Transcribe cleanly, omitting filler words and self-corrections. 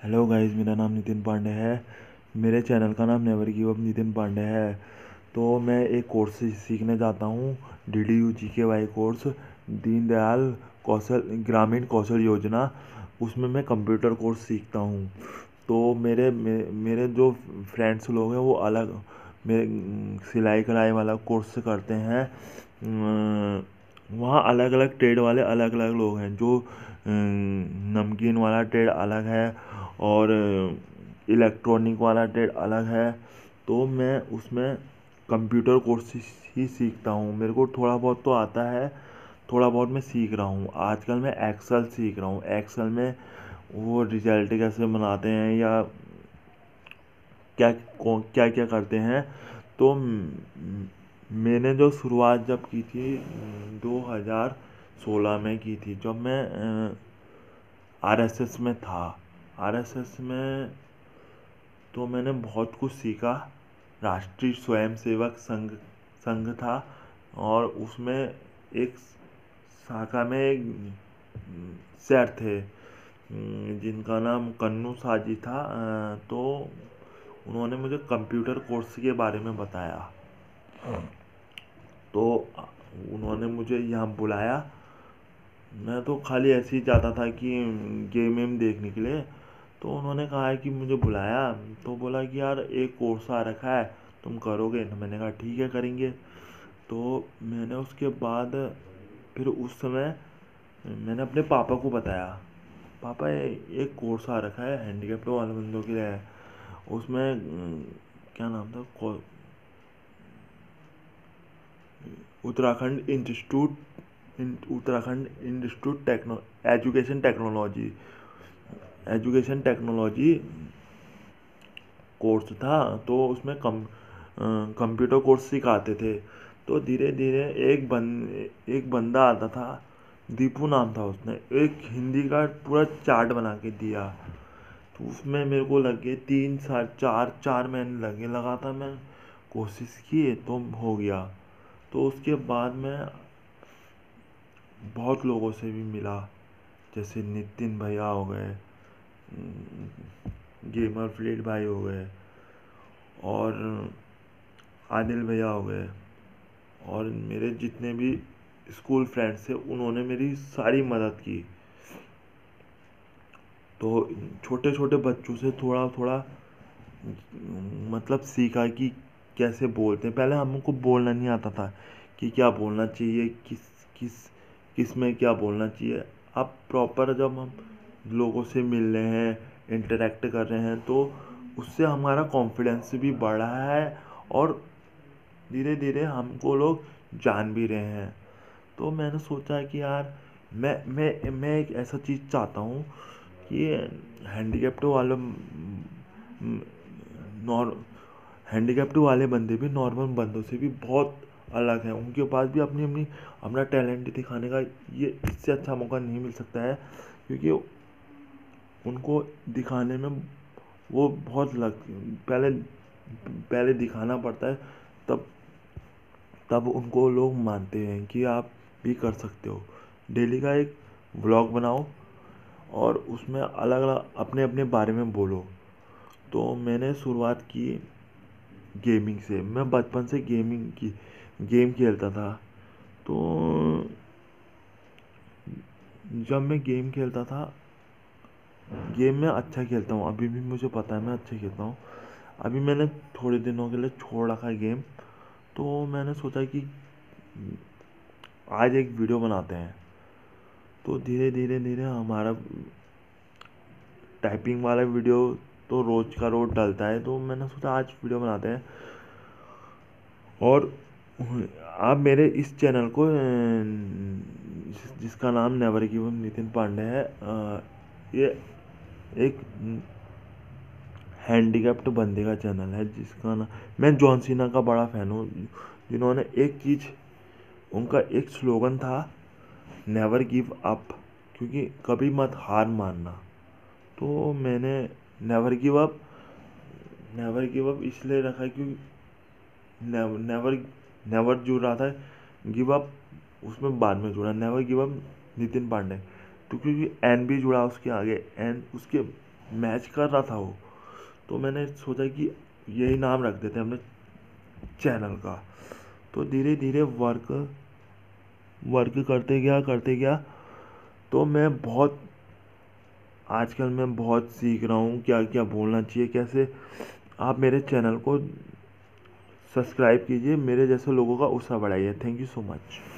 Hello guys, मेरा नाम नितिन पांडे है। मेरे चैनल का नाम never give up Nitin Pandey है। तो मैं एक कोर्स सीखने जाता हूँ, DDU-GKY कोर्स, दीनदयाल ग्रामीण कौशल योजना। उसमें मैं कंप्यूटर कोर्स सीखता हूँ। तो मेरे जो फ्रेंड्स लोग हैं वो अलग मेरे सिलाई कढ़ाई वाला कोर्स करते हैं। वहाँ अलग अलग ट्रेड वाले अलग अलग लोग हैं। जो नमकीन वाला ट्रेड अलग है और इलेक्ट्रॉनिक वाला ट्रेड अलग है। तो मैं उसमें कंप्यूटर कोर्स ही सीखता हूँ। मेरे को थोड़ा बहुत तो आता है, थोड़ा बहुत मैं सीख रहा हूँ। आजकल मैं एक्सेल सीख रहा हूँ। एक्सेल में वो रिजल्ट कैसे बनाते हैं या क्या क्या क्या करते हैं। तो मैंने जो शुरुआत जब की थी 2016 में की थी, जब मैं RSS में था। RSS में तो मैंने बहुत कुछ सीखा। राष्ट्रीय स्वयंसेवक संघ था और उसमें एक शाखा में एक सर थे जिनका नाम कन्नू साजी था। तो उन्होंने मुझे कंप्यूटर कोर्स के बारे में बताया। तो उन्होंने मुझे यहाँ बुलाया। मैं तो खाली ऐसे ही जाता था कि गेम वेम देखने के लिए। तो उन्होंने कहा है कि मुझे बुलाया, तो बोला कि यार एक कोर्स आ रखा है, तुम करोगे? तो मैंने कहा ठीक है, करेंगे। तो मैंने उसके बाद फिर उस समय मैंने अपने पापा को बताया, पापा एक कोर्स आ रखा है हैंडीकैप्ड वाले बंदों के लिए। उसमें क्या नाम था, Uttarakhand institute education technology course था। तो उसमें कंप्यूटर कोर्स सिखाते थे। तो धीरे धीरे एक बंदा आता था, दीपू नाम था। उसने एक हिंदी का पूरा चार्ट बना के दिया। तो उसमें मेरे को लगे 3 साल, 4 महीने लगा था। मैं कोशिश की तो हो गया। तो उसके बाद मैं बहुत लोगों से भी मिला, जैसे नितिन भैया हो गए, गेमर फ्लेट भाई हो गए और आदिल भैया हो गए, और मेरे जितने भी स्कूल फ्रेंड्स थे उन्होंने मेरी सारी मदद की। तो छोटे छोटे बच्चों से थोड़ा थोड़ा मतलब सीखा कि कैसे बोलते हैं। पहले हमको बोलना नहीं आता था कि क्या बोलना चाहिए, किस किस किस में क्या बोलना चाहिए। अब प्रॉपर जब हम लोगों से मिल रहे हैं, इंटरेक्ट कर रहे हैं, तो उससे हमारा कॉन्फिडेंस भी बढ़ रहा है और धीरे धीरे हमको लोग जान भी रहे हैं। तो मैंने सोचा कि यार मैं एक ऐसा चीज़ चाहता हूँ कि हैंडीकैप्ड वाले नॉर हैंडीकैप्ड वाले बंदे भी नॉर्मल बंदों से भी बहुत अलग हैं। उनके पास भी अपनी अपनी अपना टैलेंट दिखाने का ये इससे अच्छा मौका नहीं मिल सकता है, क्योंकि उनको दिखाने में वो बहुत पहले पहले दिखाना पड़ता है। तब तब उनको लोग मानते हैं कि आप भी कर सकते हो। डेली का एक व्लॉग बनाओ और उसमें अलग अलग अपने अपने बारे में बोलो। तो मैंने शुरुआत की गेमिंग से। मैं बचपन से गेम खेलता था। तो जब मैं गेम खेलता था, गेम में अच्छा खेलता हूँ, अभी भी मुझे पता है मैं अच्छा खेलता हूँ। अभी मैंने थोड़े दिनों के लिए छोड़ रखा है गेम। तो मैंने सोचा कि आज एक वीडियो बनाते हैं। तो धीरे धीरे धीरे हमारा टाइपिंग वाला वीडियो तो रोज का रोज डलता है। तो मैंने सोचा आज वीडियो बनाते हैं। और आप मेरे इस चैनल को जिसका नाम never give up Nitin Pandey है, ये एक हैंडीकैप्ड बंदे का चैनल है जिसका नाम, मैं जॉन सीना का बड़ा फ़ैन हूँ। जिन्होंने एक चीज़, उनका एक स्लोगन था, नेवर गिव अप, क्योंकि कभी मत हार मानना। तो मैंने नेवर गिव अप इसलिए रखा है क्योंकि नेवर नेवर जुड़ रहा था, गिव अप उसमें बाद में जुड़ा, never give up Nitin Pandey. तो क्योंकि एन भी जुड़ा उसके आगे, एन उसके मैच कर रहा था वो। तो मैंने सोचा कि यही नाम रख देते हैं अपने चैनल का। तो धीरे धीरे वर्क वर्क करते गया। तो मैं बहुत आजकल मैं बहुत सीख रहा हूँ क्या क्या बोलना चाहिए, कैसे। आप मेरे चैनल को सब्सक्राइब कीजिए, मेरे जैसे लोगों का उत्साह बढ़ाइए। Thank you so much.